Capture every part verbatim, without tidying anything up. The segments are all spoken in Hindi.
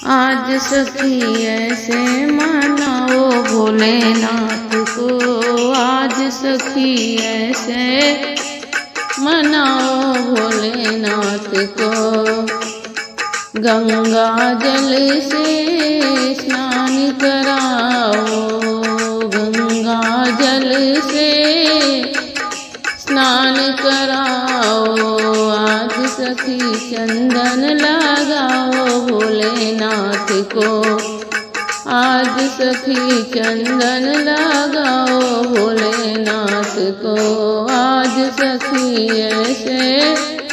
आज सखी ऐसे मनाओ भोलेनाथ को, आज सखी ऐसे मनाओ भोलेनाथ को। गंगा जल से स्नान कराओ, गंगा जल से स्नान कराओ। आज सखी चंदन लगाओ भोलेनाथ को, आज सखी चंदन लगाओ भोलेनाथ को। आज सखी ऐसे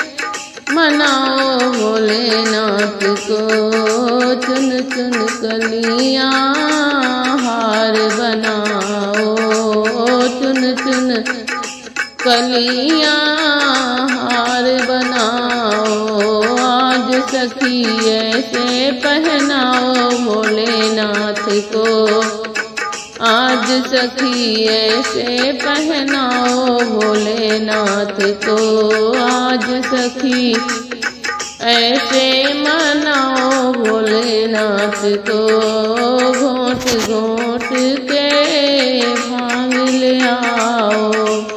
मनाओ भोलेनाथ को। चुन चुन कलियां हार बनाओ, चुन चुन कलियां हार बनाओ। आज सखी ऐसे पहनाओ भोलेनाथ को, आज सखी ऐसे पहनाओ भोलेनाथ को। आज सखी ऐसे मनाओ भोलेनाथ को। घोट घोट के भांग ले आओ,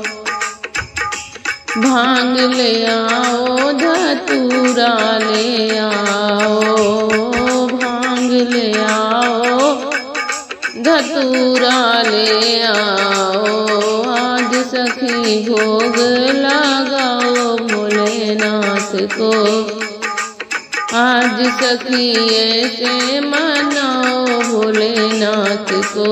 भांग ले आओ, धतूरा ले आओ, भांग ले आओ, धतूरा ले आओ। आज सखी भोग लगाओ भोलेनाथ को, आज सखी ऐसे मनाओ भोलेनाथ को।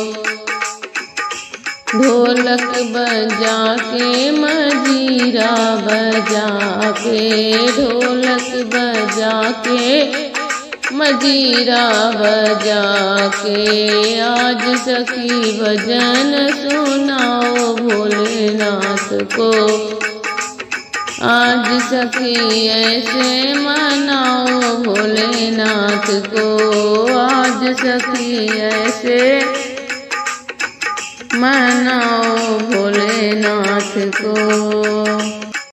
ढोलक बजा के मजीरा बजा के, ढोलक बजा के मजीरा बजा के। आज सखी भजन सुनाओ भोलेनाथ को, आज सखी ऐसे मनाओ भोलेनाथ को। आज सखी ऐसे मनाओ भोलेनाथ को।